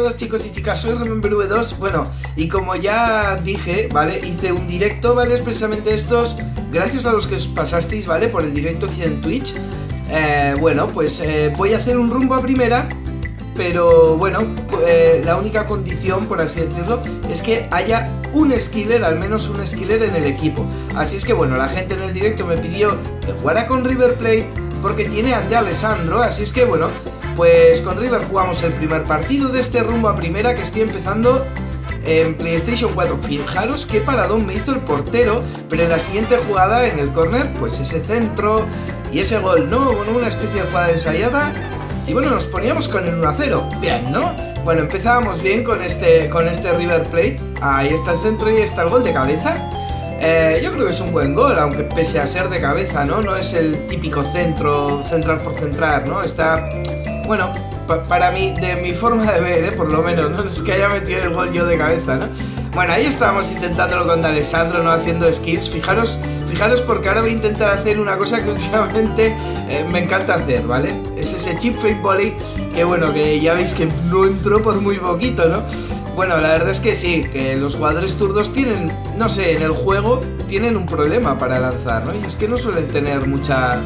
todos, chicos y chicas, soy RememberV2. Bueno, y como ya dije, ¿vale? Hice un directo, ¿vale? Es precisamente estos, gracias a los que os pasasteis, ¿vale? Por el directo que hice en Twitch. Bueno, pues voy a hacer un rumbo a primera. Pero bueno, la única condición, por así decirlo, es que haya un skiller, al menos un skiller en el equipo. Así es que bueno, la gente en el directo me pidió que jugara con River Plate porque tiene a D'Alessandro. Así es que bueno, pues con River jugamos el primer partido de este rumbo a primera que estoy empezando en PlayStation 4. Fijaros qué paradón me hizo el portero, pero en la siguiente jugada, en el córner, pues ese centro y ese gol, ¿no? Bueno, una especie de jugada ensayada. Y bueno, nos poníamos con el 1-0. Bien, ¿no? Bueno, empezábamos bien con este River Plate. Ahí está el centro y está el gol de cabeza. Yo creo que es un buen gol, aunque pese a ser de cabeza, ¿no? No es el típico centrar por centrar, ¿no? Está, bueno, para mí, de mi forma de ver, por lo menos, no es que haya metido el gol yo de cabeza, ¿no? Bueno, ahí estábamos intentándolo con D'Alessandro, ¿no? Haciendo skills. Fijaros porque ahora voy a intentar hacer una cosa que últimamente me encanta hacer, ¿vale? Es ese chip fake volley que, bueno, que ya veis que no entró por muy poquito, ¿no? Bueno, la verdad es que sí, que los jugadores zurdos tienen, no sé, en el juego tienen un problema para lanzar, ¿no? Y es que no suelen tener mucha,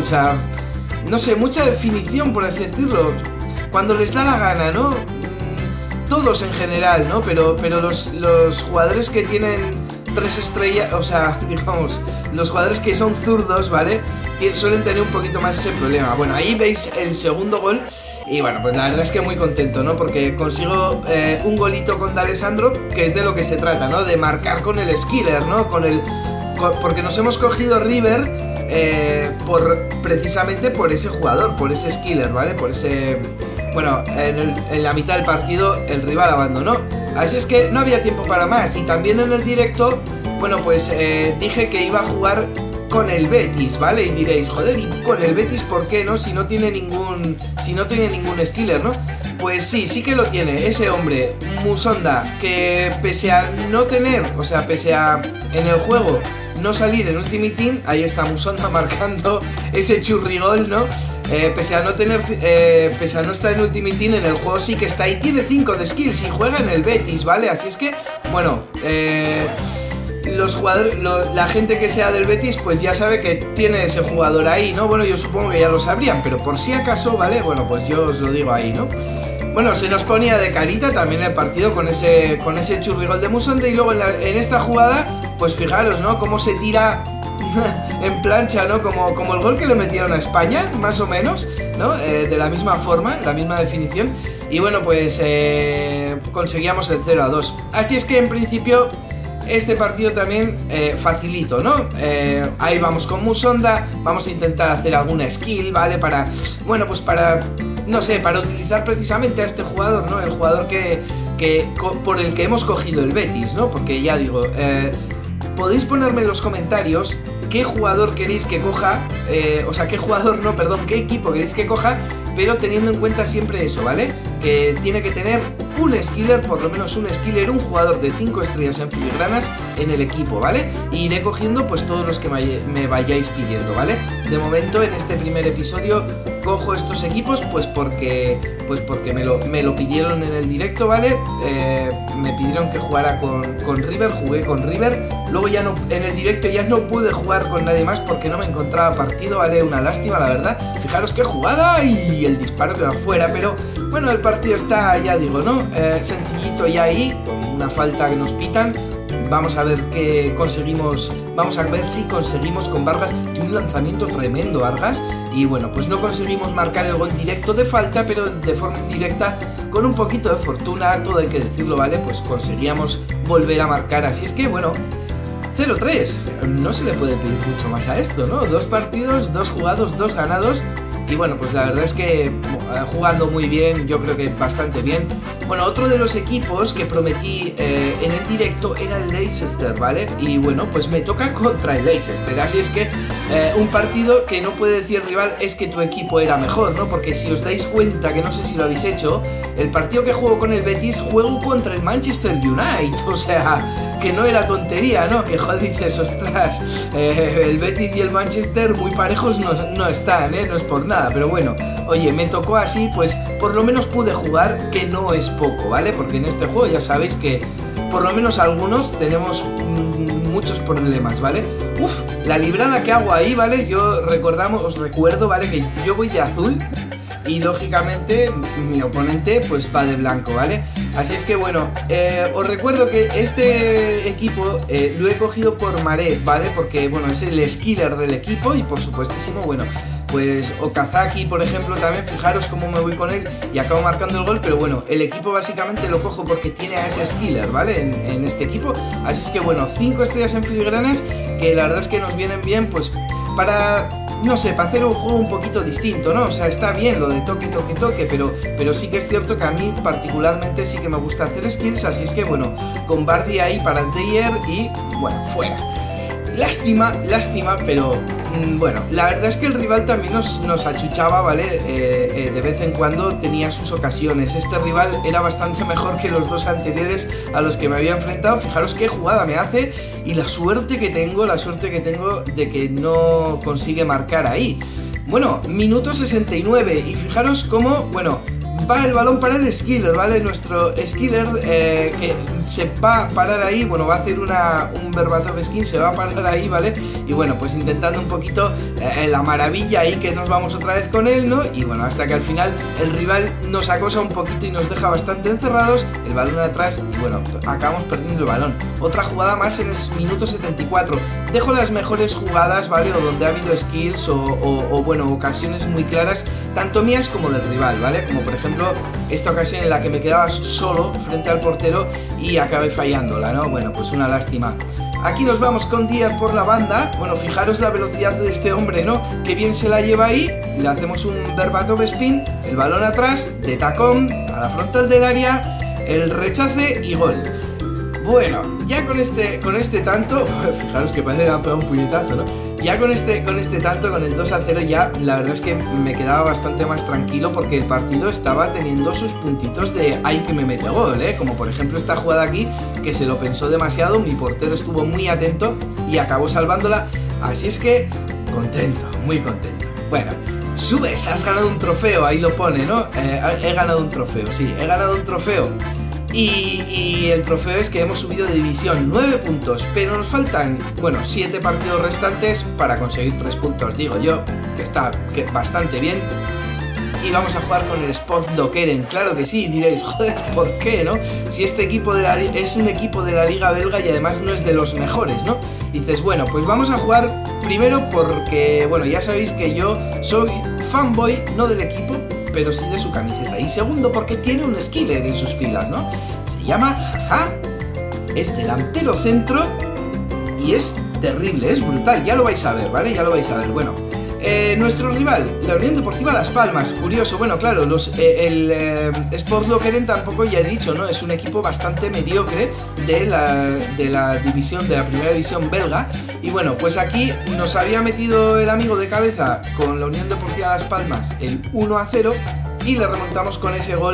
no sé, mucha definición, por así decirlo, cuando les da la gana, ¿no? Todos en general, ¿no? Pero los jugadores que tienen 3 estrellas, o sea, digamos, los jugadores que son zurdos, ¿vale? Suelen tener un poquito más ese problema. Bueno, ahí veis el segundo gol. Y bueno, pues la verdad es que muy contento, ¿no? Porque consigo un golito con D'Alessandro, que es de lo que se trata, ¿no? De marcar con el skiller, ¿no? Porque nos hemos cogido River precisamente por ese jugador, por ese skiller, ¿vale? Por ese... Bueno, en la mitad del partido el rival abandonó. Así es que no había tiempo para más. Y también en el directo, bueno, pues dije que iba a jugar con el Betis, ¿vale? Y diréis, joder, ¿y con el Betis por qué, no? Si no tiene ningún skiller, ¿no? Pues sí que lo tiene. Ese hombre, Musonda, que pese a no tener, o sea, pese a en el juego no salir en Ultimate Team, ahí está Musonda marcando ese churrigol, ¿no? Pese a no estar en Ultimate Team, en el juego sí que está ahí, tiene 5 de skills y juega en el Betis, ¿vale? Así es que, bueno, los jugadores, la gente que sea del Betis, pues ya sabe que tiene ese jugador ahí, ¿no? Bueno, yo supongo que ya lo sabrían, pero por si acaso, ¿vale? Bueno, pues yo os lo digo ahí, ¿no? Bueno, se nos ponía de carita también el partido con ese churrigol de Musonda. Y luego en esta jugada, pues fijaros, ¿no? Cómo se tira en plancha, ¿no? Como el gol que le metieron a España, más o menos, ¿no? De la misma forma, la misma definición. Y bueno, pues conseguíamos el 0-2. Así es que en principio este partido también facilito, ¿no? Ahí vamos con Musonda, vamos a intentar hacer alguna skill, ¿vale? Bueno, pues no sé, para utilizar precisamente a este jugador, ¿no? El jugador por el que hemos cogido el Betis, ¿no? Porque ya digo, podéis ponerme en los comentarios qué jugador queréis que coja, qué equipo queréis que coja, pero teniendo en cuenta siempre eso, ¿vale? Que tiene que tener un skiller, por lo menos un skiller, un jugador de 5 estrellas en filigranas en el equipo, ¿vale? Y iré cogiendo pues todos los que me vayáis pidiendo, ¿vale? De momento en este primer episodio cojo estos equipos pues porque me lo pidieron en el directo, ¿vale? Me pidieron que jugara con River, jugué con River. Luego ya no, en el directo ya no pude jugar con nadie más porque no me encontraba partido, ¿vale? Una lástima, la verdad. Fijaros qué jugada y el disparo que va fuera, pero bueno, el partido está, ya digo, ¿no? Sencillito ya ahí, con una falta que nos pitan. Vamos a ver qué conseguimos, vamos a ver si conseguimos con Vargas, y un lanzamiento tremendo Vargas. Y bueno, pues no conseguimos marcar el gol directo de falta, pero de forma indirecta, con un poquito de fortuna, todo hay que decirlo, ¿vale? Pues conseguíamos volver a marcar, así es que bueno, 0-3, no se le puede pedir mucho más a esto, ¿no? 2 partidos, 2 jugados, 2 ganados. Y bueno, pues la verdad es que jugando muy bien, yo creo que bastante bien. Bueno, otro de los equipos que prometí en el directo era el Leicester, ¿vale? Y bueno, pues me toca contra el Leicester. Así es que un partido que no puede decir el rival es que tu equipo era mejor, ¿no? Porque si os dais cuenta, que no sé si lo habéis hecho, el partido que juego con el Betis, juego contra el Manchester United. O sea, que no era tontería, ¿no? Que joder, dices, ostras, el Betis y el Manchester muy parejos no están, no es por nada, pero bueno, oye, me tocó así, pues por lo menos pude jugar, que no es poco, ¿vale? Porque en este juego ya sabéis que por lo menos algunos tenemos muchos problemas, ¿vale? Uf, la librada que hago ahí, ¿vale? Os recuerdo, ¿vale? Que yo voy de azul y lógicamente mi oponente pues va de blanco, ¿vale? Así es que bueno, os recuerdo que este equipo lo he cogido por Maré, ¿vale? Porque bueno, es el skiller del equipo y por supuestísimo, bueno, pues Okazaki, por ejemplo, también, fijaros cómo me voy con él y acabo marcando el gol, pero bueno, el equipo básicamente lo cojo porque tiene a ese skiller, ¿vale? En este equipo, así es que bueno, 5 estrellas en filigranas, que la verdad es que nos vienen bien, pues para, no sé, para hacer un juego un poquito distinto, ¿no? O sea, está bien lo de toque, toque, toque, pero sí que es cierto que a mí particularmente sí que me gusta hacer skills, así es que bueno, con Bardi ahí para el Deyer y bueno, fuera. Lástima, pero bueno, la verdad es que el rival también nos achuchaba, ¿vale? De vez en cuando tenía sus ocasiones. Este rival era bastante mejor que los dos anteriores a los que me había enfrentado. Fijaros qué jugada me hace y la suerte que tengo de que no consigue marcar ahí. Bueno, minuto 69 y fijaros cómo, bueno, va el balón para el skiller, ¿vale? Nuestro skiller que se va a parar ahí, bueno, va a hacer un Berbatov skin, se va a parar ahí, ¿vale? Y bueno, pues intentando un poquito la maravilla ahí que nos vamos otra vez con él, ¿no? Y bueno, hasta que al final el rival nos acosa un poquito y nos deja bastante encerrados, el balón atrás y bueno, acabamos perdiendo el balón. Otra jugada más en el minuto 74. Dejo las mejores jugadas, ¿vale? O donde ha habido skills o bueno, ocasiones muy claras, tanto mías como del rival, ¿vale? Como por ejemplo esta ocasión en la que me quedaba solo frente al portero y acabé fallándola, ¿no? Bueno, pues una lástima. Aquí nos vamos con Díaz por la banda. Bueno, fijaros la velocidad de este hombre, ¿no? Que bien se la lleva ahí. Le hacemos un Berbatov spin, el balón atrás, de tacón, a la frontal del área, el rechace y gol. Bueno, ya con este tanto, fijaros que parece que ha pegado un puñetazo, ¿no? Ya con este tanto, con el 2-0, ya la verdad es que me quedaba bastante más tranquilo porque el partido estaba teniendo sus puntitos de ¡ay que me mete gol!, ¿eh? Como por ejemplo esta jugada aquí, que se lo pensó demasiado, mi portero estuvo muy atento y acabó salvándola, así es que contento, muy contento. Bueno, subes, has ganado un trofeo, ahí lo pone, ¿no? He ganado un trofeo, sí, he ganado un trofeo. Y el trofeo es que hemos subido de división 9 puntos, pero nos faltan, bueno, 7 partidos restantes para conseguir 3 puntos, digo yo, que está bastante bien. Y vamos a jugar con el Sport Dokeren, claro que sí, diréis, joder, ¿por qué, no? Si este equipo es un equipo de la liga belga y además no es de los mejores, ¿no? Y dices, bueno, pues vamos a jugar primero porque, bueno, ya sabéis que yo soy fanboy, no del equipo, pero sí de su camiseta. Y segundo, porque tiene un skiller en sus filas, ¿no? Se llama Jaja, es delantero centro y es terrible, es brutal. Ya lo vais a ver, ¿vale? Ya lo vais a ver. Bueno, nuestro rival, la Unión Deportiva Las Palmas. Curioso, bueno, claro, el Sport Lokeren tampoco, ya he dicho, ¿no? Es un equipo bastante mediocre de la primera división belga. Y bueno, pues aquí nos había metido el amigo de cabeza con la Unión Deportiva Las Palmas el 1-0 y le remontamos con ese gol,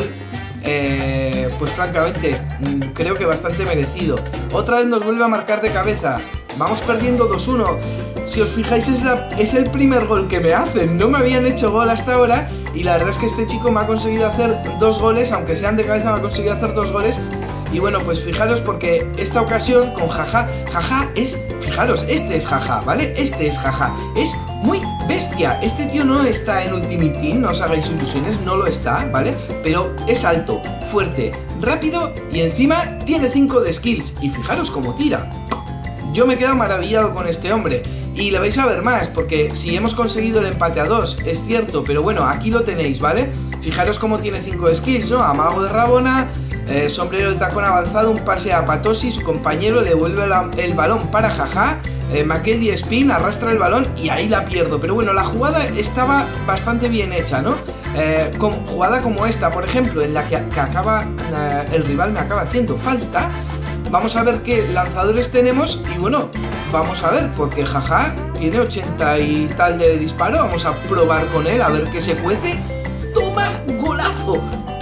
pues francamente, creo que bastante merecido. Otra vez nos vuelve a marcar de cabeza, vamos perdiendo 2-1. Si os fijáis es el primer gol que me hacen, no me habían hecho gol hasta ahora y la verdad es que este chico me ha conseguido hacer 2 goles, aunque sean de cabeza me ha conseguido hacer 2 goles. Y bueno, pues fijaros porque esta ocasión con Jaja es, fijaros, este es Jaja, ¿vale? Este es Jaja, es muy bestia. Este tío no está en Ultimate Team, no os hagáis ilusiones, no lo está, ¿vale? Pero es alto, fuerte, rápido y encima tiene 5 de skills. Y fijaros cómo tira. Yo me quedo maravillado con este hombre. Y le vais a ver más, porque si hemos conseguido el empate a 2, es cierto, pero bueno, aquí lo tenéis, ¿vale? Fijaros cómo tiene 5 skills, ¿no? Amago de Rabona, sombrero de tacón avanzado, un pase a Patosi, su compañero le devuelve el balón para Jaja, Makedi Spin, arrastra el balón y ahí la pierdo. Pero bueno, la jugada estaba bastante bien hecha, ¿no? Jugada como esta, por ejemplo, en la que el rival me acaba haciendo falta. Vamos a ver qué lanzadores tenemos y bueno, vamos a ver, porque Jaja tiene 80 y tal de disparo. Vamos a probar con él, a ver qué se cuece. ¡Toma, golazo!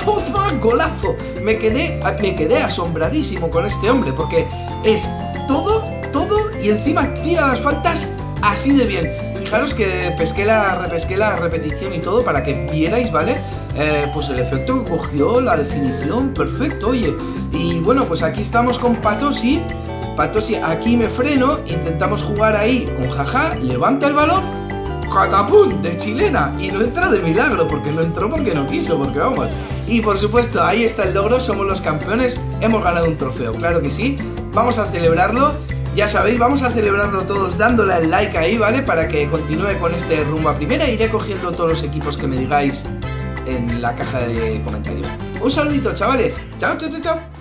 ¡Toma, golazo! Me quedé asombradísimo con este hombre, porque es todo y encima tira las faltas así de bien. Fijaros que repesqué la repetición y todo para que vierais, ¿vale? Pues el efecto que cogió, la definición, perfecto, oye. Y bueno, pues aquí estamos con Patosi. Patosi, aquí me freno, intentamos jugar ahí con Jaja, levanta el balón, ¡catapum! De chilena, y no entra de milagro, porque no entró porque no quiso, porque vamos. Y por supuesto, ahí está el logro, somos los campeones, hemos ganado un trofeo, claro que sí. Vamos a celebrarlo. Ya sabéis, vamos a celebrarlo todos dándole al like ahí, ¿vale? Para que continúe con este rumbo a primera. Iré cogiendo todos los equipos que me digáis en la caja de comentarios. Un saludito, chavales. Chao, chao, chao, chao.